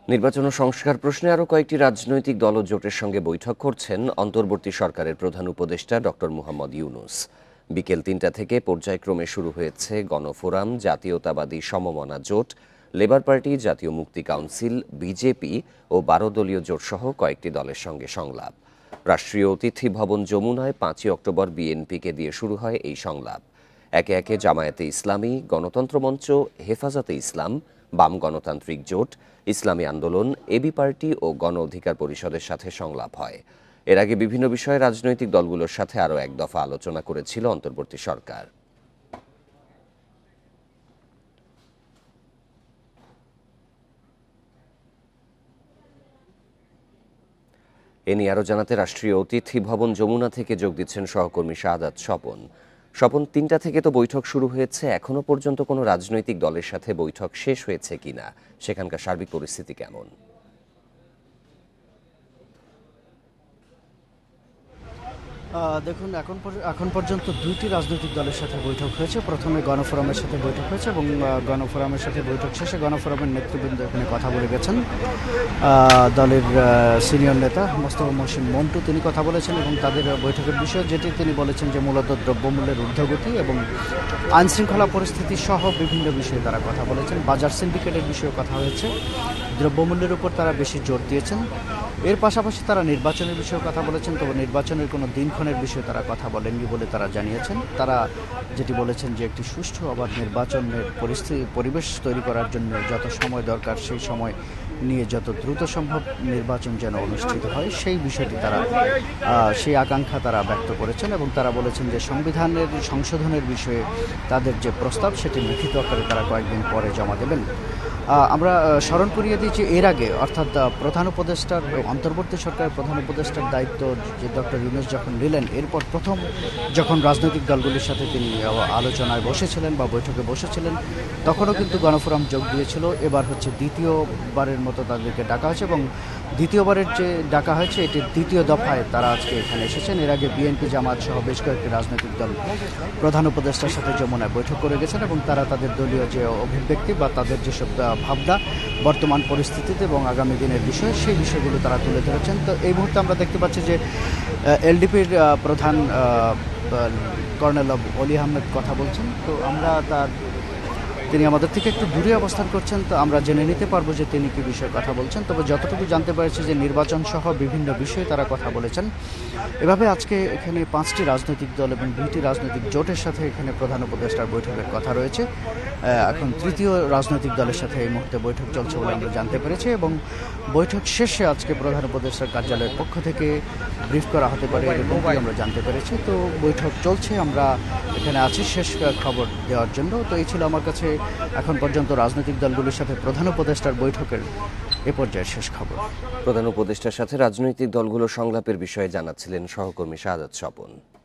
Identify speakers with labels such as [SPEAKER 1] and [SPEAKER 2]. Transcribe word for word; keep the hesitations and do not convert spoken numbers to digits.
[SPEAKER 1] নির্বাচন ও সংস্কার প্রশ্নে আরও কয়েকটি রাজনৈতিক দল ও জোটের সঙ্গে বৈঠক করছেন অন্তর্বর্তী সরকারের প্রধান উপদেষ্টা ড মোহাম্মদ ইউনুস। বিকেল তিনটা থেকে পর্যায়ক্রমে শুরু হয়েছে গণফোরাম, জাতীয়তাবাদী সমমনা জোট, লেবার পার্টি, জাতীয় মুক্তি কাউন্সিল, বিজেপি ও বারো দলীয় জোট সহ কয়েকটি দলের সঙ্গে সংলাপ। রাষ্ট্রীয় অতিথি ভবন যমুনায় পাঁচই অক্টোবর বিএনপিকে দিয়ে শুরু হয় এই সংলাপ। একে একে জামায়াতে ইসলামী, গণতন্ত্র মঞ্চ, হেফাজতে ইসলাম, বাম গণতান্ত্রিক জোট, ইসলামী আন্দোলন, এবি পার্টি ও গণ অধিকার পরিষদের সাথে সংলাপ হয়। এর আগে বিভিন্ন বিষয়ে রাজনৈতিক দলগুলোর সাথে আরও এক দফা আলোচনা করেছিল অন্তর্বর্তী সরকার। এ নিয়ে আরও জানাতে রাষ্ট্রীয় অতিথি ভবন যমুনা থেকে যোগ দিচ্ছেন সহকর্মী শাহাদাত স্বপন। স্বপন, তিনটা থেকে তো বৈঠক শুরু হয়েছে, এখনো পর্যন্ত কোনো রাজনৈতিক দলের সাথে বৈঠক শেষ হয়েছে কিনা, সেখানকার সার্বিক পরিস্থিতি কেমন?
[SPEAKER 2] দেখুন, এখন এখন পর্যন্ত দুইটি রাজনৈতিক দলের সাথে বৈঠক হয়েছে। প্রথমে গণফোরামের সাথে বৈঠক হয়েছে এবং গণফোরামের সাথে বৈঠক শেষে গণফোরামের নেতৃবৃন্দ এখানে কথা বলে গেছেন। দলের সিনিয়র নেতা মোস্তফা মহসিন মন্টু তিনি কথা বলেছেন এবং তাদের বৈঠকের বিষয় যেটি তিনি বলেছেন যে মূলত দ্রব্যমূল্যের ঊর্ধ্বগতি এবং আইনশৃঙ্খলা পরিস্থিতি সহ বিভিন্ন বিষয়ে তারা কথা বলেছেন। বাজার সিন্ডিকেটের বিষয়ে কথা হয়েছে, দ্রব্যমূল্যের উপর তারা বেশি জোর দিয়েছেন। এর পাশাপাশি তারা নির্বাচনের বিষয়ে কথা বলেছেন, তবে নির্বাচনের কোনো দিনক্ষণের বিষয়ে তারা কথা বলেননি বলে তারা জানিয়েছেন। তারা যেটি বলেছেন যে একটি সুষ্ঠু আবার নির্বাচনের পরিস্থিতি পরিবেশ তৈরি করার জন্য যত সময় দরকার সেই সময় নিয়ে যত দ্রুত সম্ভব নির্বাচন যেন অনুষ্ঠিত হয় সেই বিষয়টি তারা সেই আকাঙ্ক্ষা তারা ব্যক্ত করেছেন এবং তারা বলেছেন যে সংবিধানের সংশোধনের বিষয়ে তাদের যে প্রস্তাব সেটি লিখিত আকারে তারা কয়েকদিন পরে জমা দেবেন। আমরা স্মরণ করিয়ে দিই যে এর আগে অর্থাৎ প্রধান উপদেষ্টার অন্তর্বর্তী সরকারের প্রধান উপদেষ্টার দায়িত্ব যে ডক্টর ইউনুস যখন নিলেন, এরপর প্রথম যখন রাজনৈতিক দলগুলির সাথে তিনি আলোচনায় বসেছিলেন বা বৈঠকে বসেছিলেন তখনও কিন্তু গণফোরাম যোগ দিয়েছিল। এবার হচ্ছে দ্বিতীয়বারের মতো তাদেরকে ডাকা হয়েছে এবং দ্বিতীয়বারের যে ডাকা হয়েছে এটির দ্বিতীয় দফায় তারা আজকে এখানে এসেছেন। এর আগে বিএনপি, জামাত সহ বেশ কয়েকটি রাজনৈতিক দল প্রধান উপদেষ্টার সাথে যমুনায় বৈঠক করে গেছেন এবং তারা তাদের দলীয় যে অভিব্যক্তি বা তাদের যেসব ভাবনা বর্তমান পরিস্থিতিতে এবং আগামী দিনের বিষয় সেই বিষয়গুলো তারা তুলে ধরেছেন। তো এই মুহূর্তে আমরা দেখতে পাচ্ছি যে এলডিপির প্রধান কর্নেল অলি আহমেদ কথা বলছেন। তো আমরা তার তিনি আমাদের থেকে একটু দূরে অবস্থান করছেন, তো আমরা জেনে নিতে পারবো যে তিনি কী বিষয়ে কথা বলছেন। তবে যতটুকু জানতে পেরেছি যে নির্বাচন সহ বিভিন্ন বিষয়ে তারা কথা বলেছেন। এভাবে আজকে এখানে পাঁচটি রাজনৈতিক দল এবং দুইটি রাজনৈতিক জোটের সাথে এখানে প্রধান উপদেষ্টার বৈঠকের কথা রয়েছে। এখন তৃতীয় রাজনৈতিক দলের সাথে এই মুহূর্তে বৈঠক চলছে বলে আমরা জানতে পেরেছি এবং বৈঠক শেষে আজকে প্রধান উপদেষ্টার কার্যালয়ের পক্ষ থেকে ব্রিফ করা হতে পারে এরকমটাই আমরা জানতে পেরেছি। তো বৈঠক চলছে, আমরা এখানে আছি শেষ খবর দেওয়ার জন্য। তো এই ছিল আমার কাছে এখন পর্যন্ত রাজনৈতিক দলগুলির সাথে প্রধান উপদেষ্টার বৈঠকের এ পর্যায়ের শেষ খবর।
[SPEAKER 1] প্রধান উপদেষ্টার সাথে রাজনৈতিক দলগুলোর সংলাপের বিষয়ে জানাচ্ছিলেন সহকর্মী শাহাদাত স্বপন।